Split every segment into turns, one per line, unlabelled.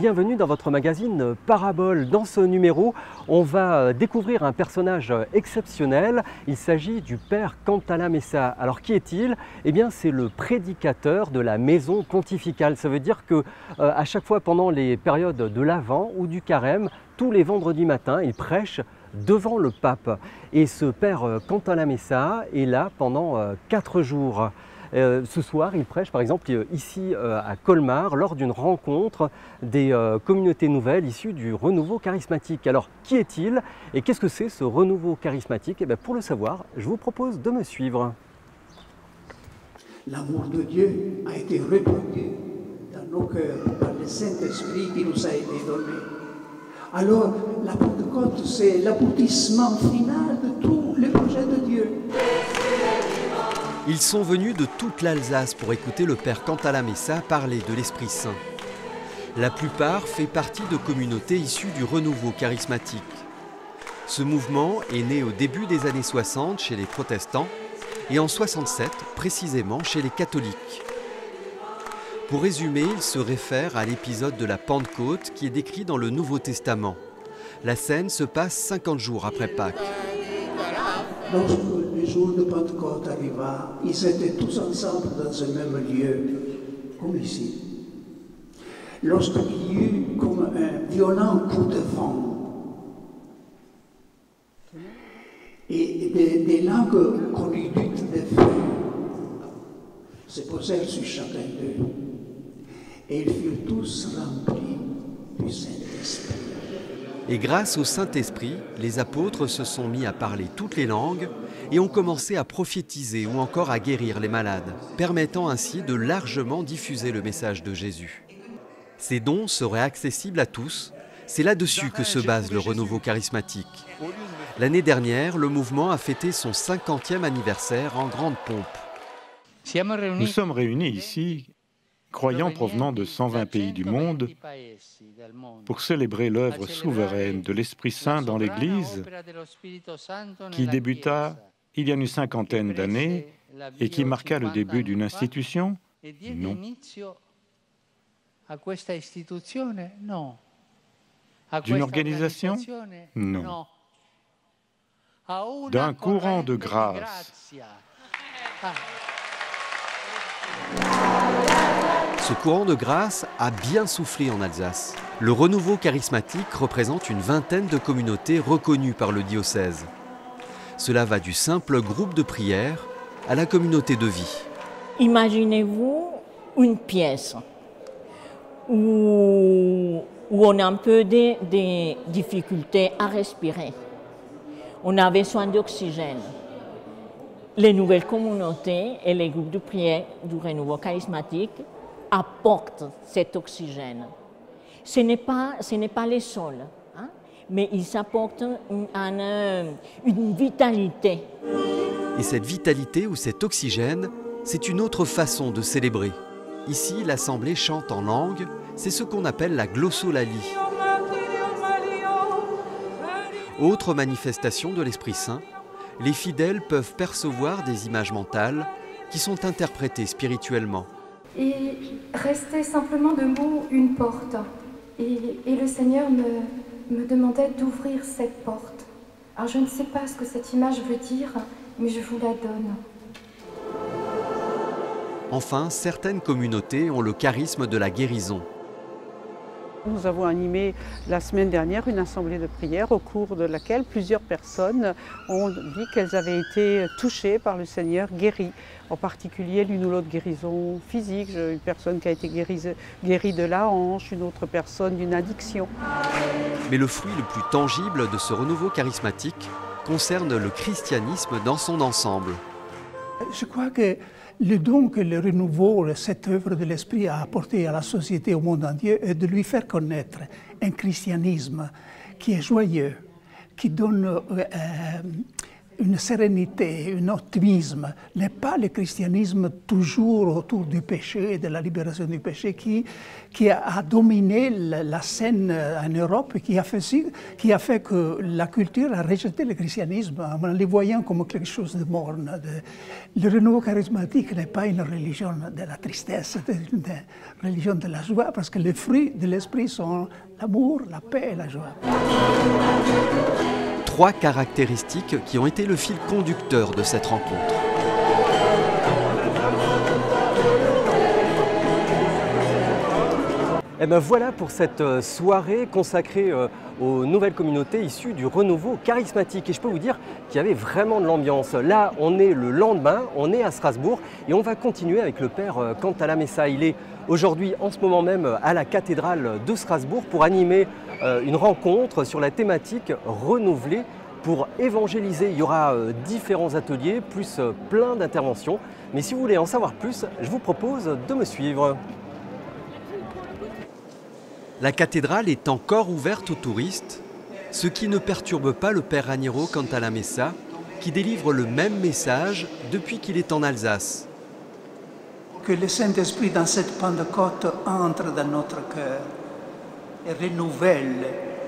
bienvenue dans votre magazine Parabole. Dans ce numéro, on va découvrir un personnage exceptionnel. Il s'agit du père Cantalamessa. Alors qui est-il? Eh bien c'est le prédicateur de la maison pontificale. Ça veut dire que à chaque fois pendant les périodes de l'Avent ou du Carême, tous les vendredis matins, il prêche devant le pape. Et ce père Cantalamessa est là pendant 4 jours. Ce soir, il prêche par exemple ici à Colmar lors d'une rencontre des communautés nouvelles issues du renouveau charismatique. Alors qui est-il et qu'est-ce que c'est ce renouveau charismatique? Eh bien, pour le savoir, je vous propose de me suivre.
L'amour de Dieu a été répandu dans nos cœurs par le Saint-Esprit qui nous a été donné. Alors la Pentecôte, c'est l'aboutissement final de tout le projet de Dieu.
Ils sont venus de toute l'Alsace pour écouter le père Cantalamessa parler de l'Esprit Saint. La plupart fait partie de communautés issues du renouveau charismatique. Ce mouvement est né au début des années 60 chez les protestants et en 67 précisément chez les catholiques. Pour résumer, il se réfère à l'épisode de la Pentecôte qui est décrit dans le Nouveau Testament. La scène se passe 50 jours après Pâques.
Lorsque le jour de Pentecôte arriva, ils étaient tous ensemble dans un même lieu, comme ici. Lorsqu'il y eut comme un violent coup de vent et des langues conduites de feu se posèrent sur chacun d'eux, et ils furent tous remplis du Saint-Esprit.
Et grâce au Saint-Esprit, les apôtres se sont mis à parler toutes les langues et ont commencé à prophétiser ou encore à guérir les malades, permettant ainsi de largement diffuser le message de Jésus. Ces dons seraient accessibles à tous, c'est là-dessus que se base le renouveau charismatique. L'année dernière, le mouvement a fêté son 50e anniversaire en grande pompe.
Nous sommes réunis ici, croyants provenant de 120 pays du monde, pour célébrer l'œuvre souveraine de l'Esprit Saint dans l'Église, qui débuta il y a une cinquantaine d'années et qui marqua le début d'une institution? Non. D'une organisation? Non. D'un courant de grâce.
Ce courant de grâce a bien soufflé en Alsace. Le renouveau charismatique représente une vingtaine de communautés reconnues par le diocèse. Cela va du simple groupe de prière à la communauté de vie.
Imaginez-vous une pièce où on a un peu de difficultés à respirer. On a besoin d'oxygène. Les nouvelles communautés et les groupes de prière du renouveau charismatique apportent cet oxygène. Ce n'est pas les seuls, hein, mais ils apportent une vitalité.
Et cette vitalité ou cet oxygène, c'est une autre façon de célébrer. Ici, l'Assemblée chante en langue, c'est ce qu'on appelle la glossolalie. Autre manifestation de l'Esprit Saint, les fidèles peuvent percevoir des images mentales qui sont interprétées spirituellement.
Et restait simplement debout une porte. Et le Seigneur me demandait d'ouvrir cette porte. Alors je ne sais pas ce que cette image veut dire, mais je vous la donne.
Enfin, certaines communautés ont le charisme de la guérison.
Nous avons animé la semaine dernière une assemblée de prière au cours de laquelle plusieurs personnes ont dit qu'elles avaient été touchées par le Seigneur, guéries. En particulier l'une ou l'autre guérison physique, une personne qui a été guérie de la hanche, une autre personne d'une addiction.
Mais le fruit le plus tangible de ce renouveau charismatique concerne le christianisme dans son ensemble.
Je crois que le don que le renouveau, cette œuvre de l'Esprit a apporté à la société, au monde entier, est de lui faire connaître un christianisme qui est joyeux, qui donne une sérénité, un optimisme, n'est pas le christianisme toujours autour du péché, de la libération du péché, qui a dominé la scène en Europe, qui a fait que la culture a rejeté le christianisme en le voyant comme quelque chose de morne. Le renouveau charismatique n'est pas une religion de la tristesse, c'est une religion de la joie, parce que les fruits de l'esprit sont l'amour, la paix et la joie.
3 caractéristiques qui ont été le fil conducteur de cette rencontre. Et bien voilà pour cette soirée consacrée aux nouvelles communautés issues du renouveau charismatique. Et je peux vous dire qu'il y avait vraiment de l'ambiance. Là, on est le lendemain, on est à Strasbourg et on va continuer avec le père Cantala Messa. Il est aujourd'hui, en ce moment même, à la cathédrale de Strasbourg pour animer une rencontre sur la thématique renouvelée pour évangéliser. Il y aura différents ateliers, plus plein d'interventions. Mais si vous voulez en savoir plus, je vous propose de me suivre. La cathédrale est encore ouverte aux touristes, ce qui ne perturbe pas le père Raniero Cantala Messa, qui délivre le même message depuis qu'il est en Alsace.
Que le Saint-Esprit dans cette Pentecôte entre dans notre cœur et renouvelle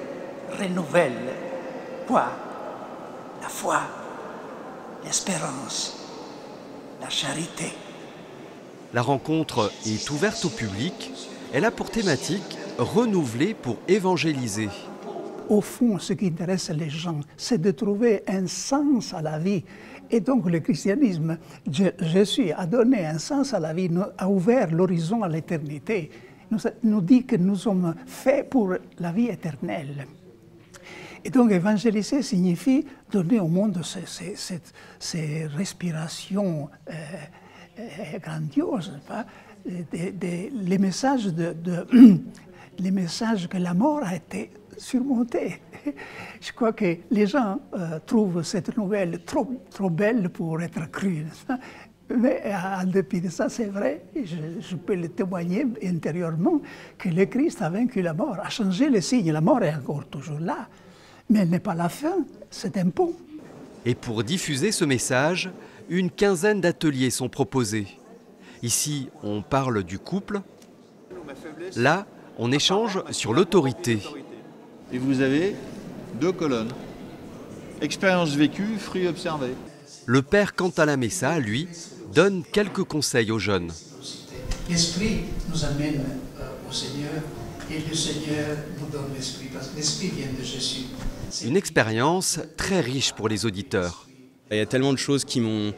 quoi? La foi, l'espérance, la charité.
La rencontre est ouverte au public. Elle a pour thématique renouveler pour évangéliser.
Au fond, ce qui intéresse les gens, c'est de trouver un sens à la vie. Et donc le christianisme, Jésus a donné un sens à la vie, a ouvert l'horizon à l'éternité. Nous dit que nous sommes faits pour la vie éternelle. Et donc évangéliser signifie donner au monde ces respirations grandioses, pas? Les messages les messages que la mort a été surmontée. Je crois que les gens trouvent cette nouvelle trop belle pour être crue. Mais en dépit de ça, c'est vrai, je peux le témoigner intérieurement, que le Christ a vaincu la mort, a changé les signes. La mort est encore toujours là, mais elle n'est pas la fin, c'est un pont.
Et pour diffuser ce message, une quinzaine d'ateliers sont proposés. Ici, on parle du couple. Là, on échange sur l'autorité.
Et vous avez 2 colonnes. Expérience vécue, fruits observés.
Le père Cantala Messa, lui, donne quelques conseils aux jeunes.
L'Esprit nous amène au Seigneur et le Seigneur nous donne l'Esprit, parce que l'Esprit vient de Jésus.
Une expérience très riche pour les auditeurs.
Il y a tellement de choses qui m'ont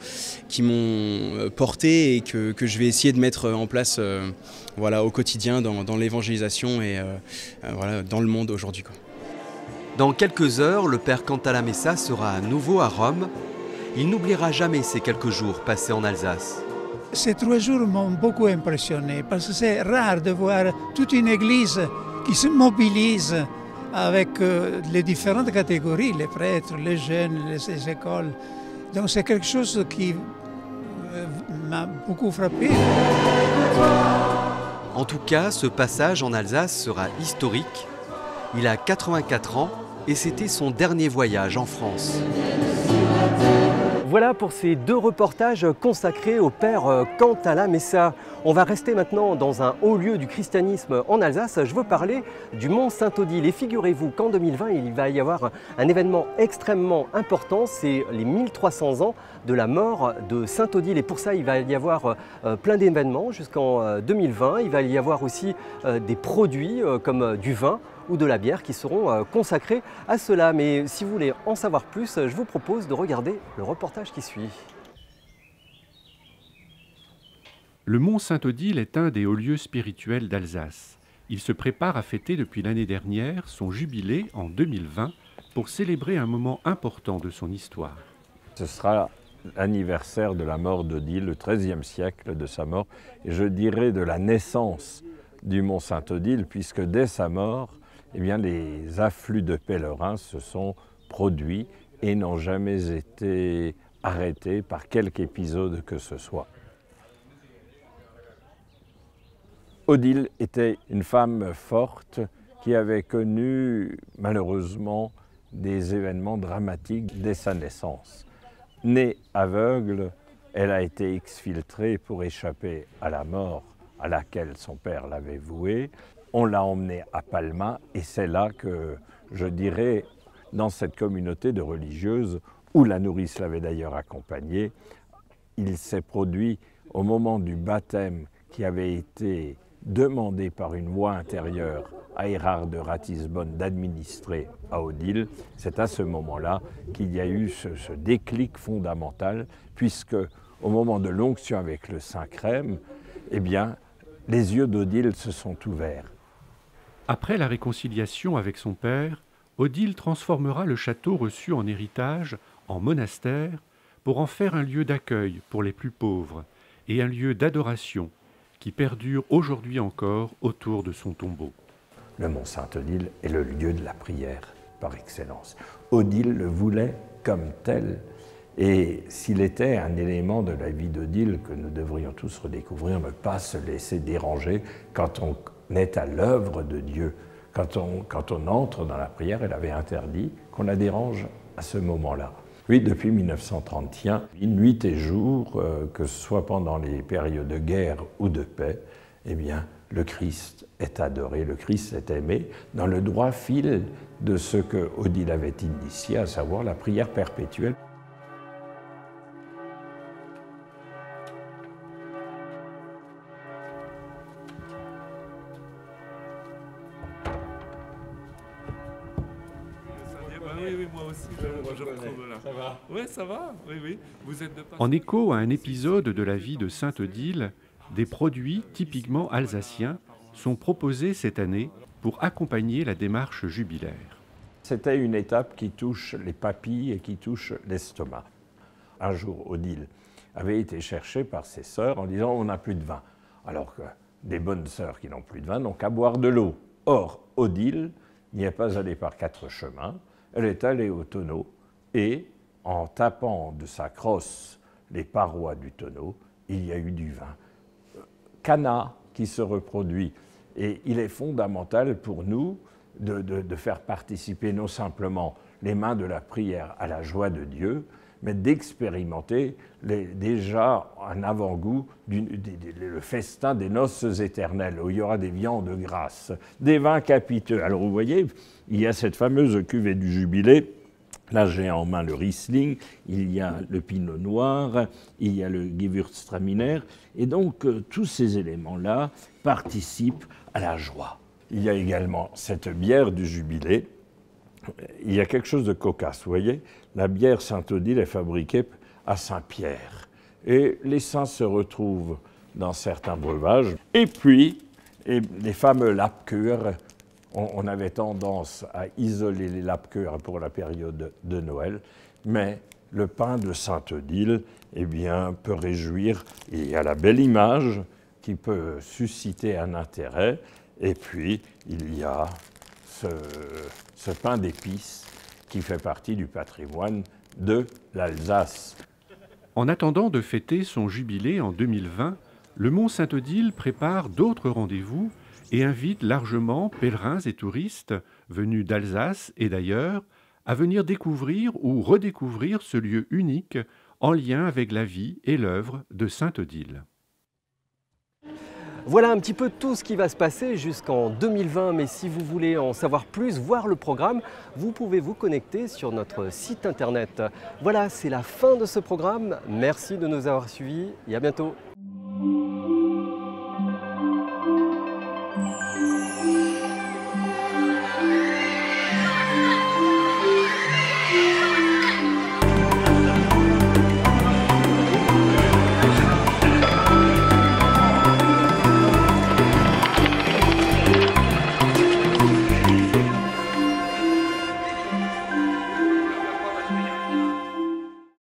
porté et que je vais essayer de mettre en place voilà, au quotidien dans l'évangélisation et voilà, dans le monde aujourd'hui.
Dans quelques heures, le père Cantala Messa sera à nouveau à Rome. Il n'oubliera jamais ces quelques jours passés en Alsace.
Ces 3 jours m'ont beaucoup impressionné parce que c'est rare de voir toute une église qui se mobilise avec les différentes catégories, les prêtres, les jeunes, les écoles. Donc c'est quelque chose qui m'a beaucoup frappé.
En tout cas, ce passage en Alsace sera historique. Il a 84 ans et c'était son dernier voyage en France. Voilà pour ces 2 reportages consacrés au père Cantala Messa. On va rester maintenant dans un haut lieu du christianisme en Alsace. Je veux parler du Mont Saint-Odile. Et figurez-vous qu'en 2020, il va y avoir un événement extrêmement important. C'est les 1300 ans de la mort de Saint-Odile. Et pour ça, il va y avoir plein d'événements jusqu'en 2020. Il va y avoir aussi des produits comme du vin ou de la bière qui seront consacrés à cela. Mais si vous voulez en savoir plus, je vous propose de regarder le reportage qui suit.
Le Mont Saint-Odile est un des hauts lieux spirituels d'Alsace. Il se prépare à fêter depuis l'année dernière son jubilé en 2020 pour célébrer un moment important de son histoire.
Ce sera l'anniversaire de la mort d'Odile, le XIIIe siècle de sa mort, et je dirais de la naissance du Mont Saint-Odile, puisque dès sa mort, eh bien, les afflux de pèlerins se sont produits et n'ont jamais été arrêtés par quelque épisode que ce soit. Odile était une femme forte qui avait connu malheureusement des événements dramatiques dès sa naissance. Née aveugle, elle a été exfiltrée pour échapper à la mort à laquelle son père l'avait vouée. On l'a emmenée à Palma et c'est là que, je dirais, dans cette communauté de religieuses, où la nourrice l'avait d'ailleurs accompagnée, il s'est produit au moment du baptême qui avait été demandé par une voix intérieure à Erard de Ratisbonne d'administrer à Odile. C'est à ce moment-là qu'il y a eu ce déclic fondamental, puisque au moment de l'onction avec le Saint-Crème, eh bien, les yeux d'Odile se sont ouverts.
Après la réconciliation avec son père, Odile transformera le château reçu en héritage en monastère pour en faire un lieu d'accueil pour les plus pauvres et un lieu d'adoration qui perdure aujourd'hui encore autour de son tombeau.
Le Mont Sainte-Odile est le lieu de la prière par excellence. Odile le voulait comme tel, et s'il était un élément de la vie d'Odile que nous devrions tous redécouvrir, ne pas se laisser déranger quand on est à l'œuvre de Dieu. Quand on entre dans la prière, elle avait interdit qu'on la dérange à ce moment-là. Oui, depuis 1931, nuit et jour, que ce soit pendant les périodes de guerre ou de paix, eh bien, le Christ est adoré, le Christ est aimé, dans le droit fil de ce que Odile avait initié, à savoir la prière perpétuelle.
Oui, moi aussi, je retrouve là. Ça va? Oui, ça va, oui. Vous êtes de passage. En écho à un épisode de la vie de Sainte Odile, des produits typiquement alsaciens sont proposés cette année pour accompagner la démarche jubilaire.
C'était une étape qui touche les papilles et qui touche l'estomac. Un jour, Odile avait été cherchée par ses sœurs en disant « on n'a plus de vin ». Alors que des bonnes sœurs qui n'ont plus de vin n'ont qu'à boire de l'eau. Or, Odile n'y est pas allée par 4 chemins. Elle est allée au tonneau et, en tapant de sa crosse les parois du tonneau, il y a eu du vin. Cana qui se reproduit. Et il est fondamental pour nous de faire participer non simplement les mains de la prière à la joie de Dieu, mais d'expérimenter déjà un avant-goût le festin des noces éternelles, où il y aura des viandes grasses, des vins capiteux. Alors vous voyez, il y a cette fameuse cuvée du Jubilé. Là, j'ai en main le Riesling, il y a le Pinot Noir, il y a le Gewürztraminer, et donc tous ces éléments-là participent à la joie. Il y a également cette bière du Jubilé. Il y a quelque chose de cocasse, vous voyez. La bière Sainte-Odile est fabriquée à Saint-Pierre. Et les saints se retrouvent dans certains breuvages. Et puis, les fameux Lapkür, on avait tendance à isoler les Lapkür pour la période de Noël, mais le pain de Sainte-Odile, eh bien, peut réjouir. Il y a la belle image qui peut susciter un intérêt. Et puis, il y a ce pain d'épices qui fait partie du patrimoine de l'Alsace.
En attendant de fêter son jubilé en 2020, le Mont Sainte-Odile prépare d'autres rendez-vous et invite largement pèlerins et touristes venus d'Alsace et d'ailleurs à venir découvrir ou redécouvrir ce lieu unique en lien avec la vie et l'œuvre de Sainte Odile.
Voilà un petit peu tout ce qui va se passer jusqu'en 2020, mais si vous voulez en savoir plus, voir le programme, vous pouvez vous connecter sur notre site internet. Voilà, c'est la fin de ce programme. Merci de nous avoir suivis et à bientôt.